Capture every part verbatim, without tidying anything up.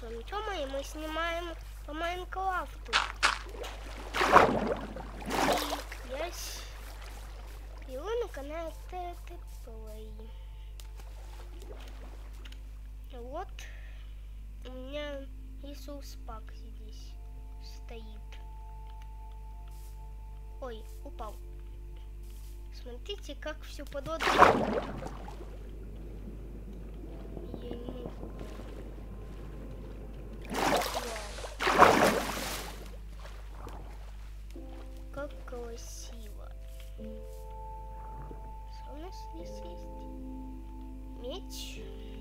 вами Тёма, и мы снимаем по Майнкрафту. И я его на канале ТТПлей. Вот у меня ресурс пак здесь стоит. Ой, упал. Смотрите, как все подводно. Как красиво. Что у нас здесь есть? Меч.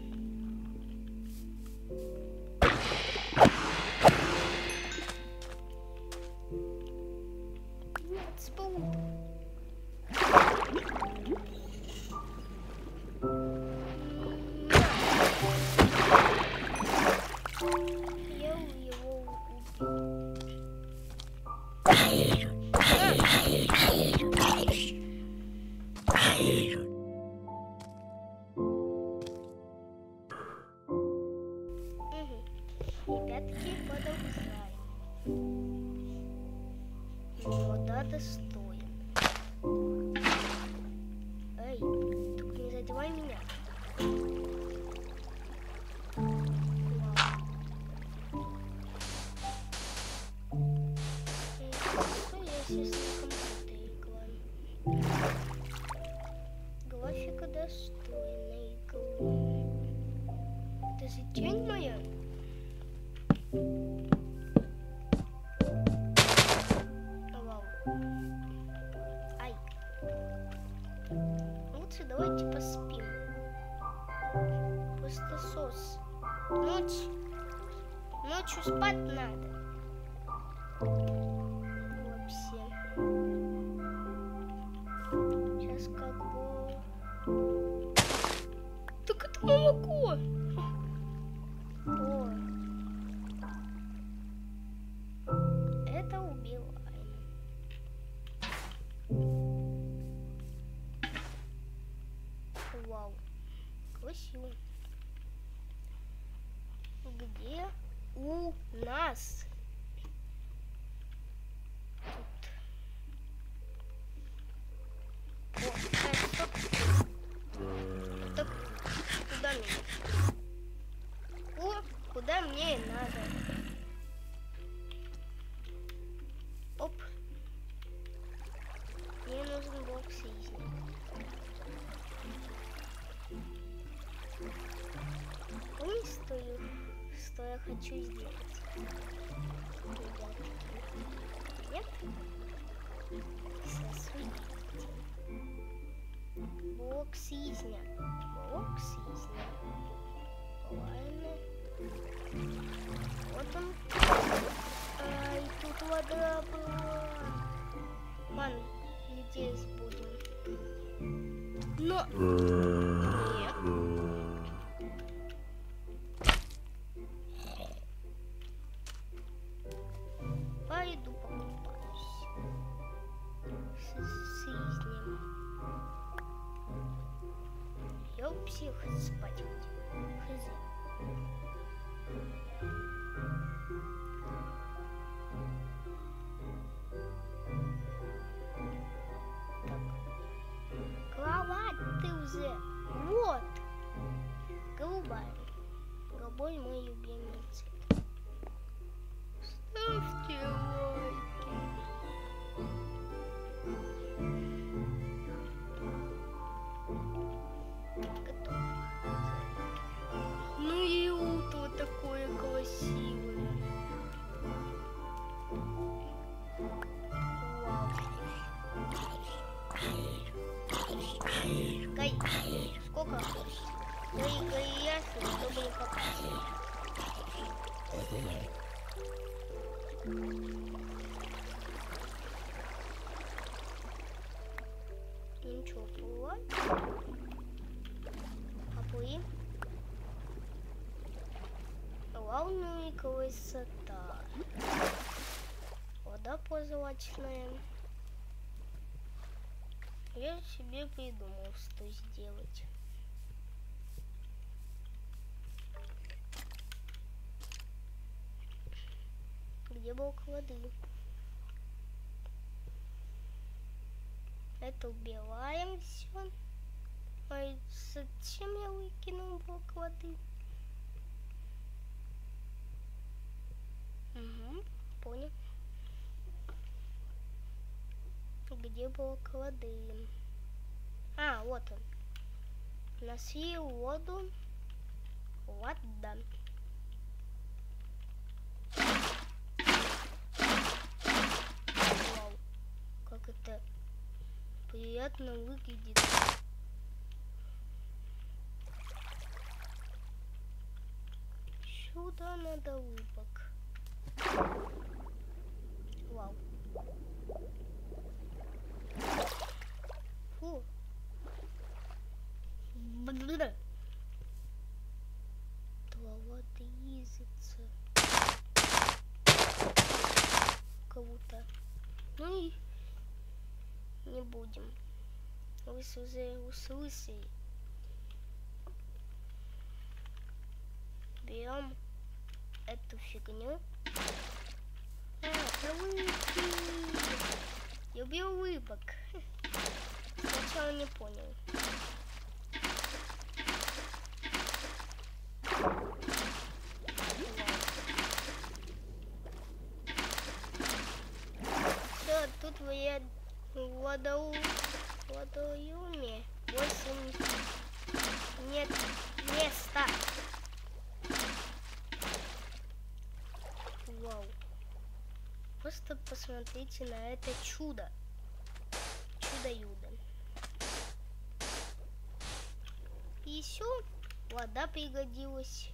Спал. Я его убил. Ребятки, продолжаем. Вода достоин. Эй, только не задевай меня. Графика достойная игры. Это же тень моя? Вау. Ай. Лучше давайте поспим. Просто сос. Ночь. Ночью спать надо. Вообще. Сейчас как бы... Так это молоко! О. Это убиваем. Вау. Красиво. Где у нас? Куда мне надо? Оп. Мне нужен блок жизни. Помните, что, что я хочу сделать? Ребятки. Нет? Сейчас увидите. Блок жизни. Блок жизни. Ладно. Вот он. Ай, тут вода была. Ман, здесь будем. Но... Нет. Пойду покупаюсь. С жизнью. Я у всех спать хочу. Хз. Ты уже. Вот. Голубая. Голубой мой любимый цвет. Ставьте лайки. Готово. Ну и утро такое красивое. Вау. Гай, сколько? Гай, гай, ясно, чтобы не попасть. Ничего, плывать. Поплыли. Вау, ну и красота. Вода прозрачная. Я себе придумал, что сделать. где блок воды? Это убиваем все. Ой, зачем я выкинул блок воды? Угу, понял. Где блок воды? А, вот он. Носи воду. Вода. Вау. Как это приятно выглядит. Сюда надо рыбок. Вау. Фу. Бля. Трава движется. Круто. Ну и не будем. Вы уже услышали. Берем эту фигню. А, это рыбки. Я убил рыбок. Сначала не понял. Все, тут в водоу, водоюме восемь нет места. Вау. Просто посмотрите на это чудо. Чудо-юдо. И еще вода пригодилась.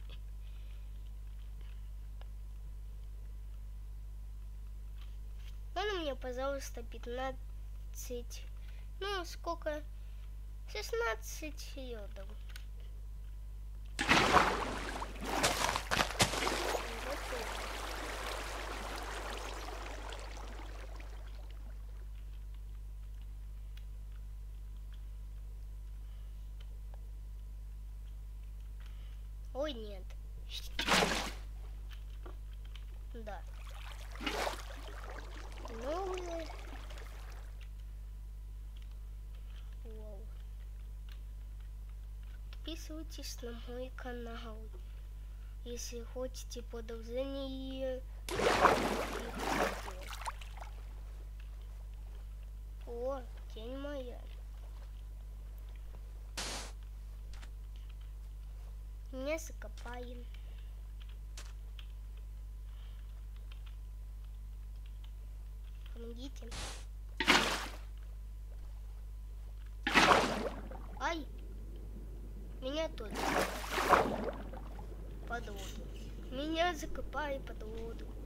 Можно мне, пожалуйста, пятнадцать, ну сколько, шестнадцать йодов. Ой, нет. Да. Новые. Вау. Подписывайтесь на мой канал, если хотите продолжение. О, тень моя. Не закопаем. Помогите. Ай! Меня тоже под воду. Меня закопали под воду.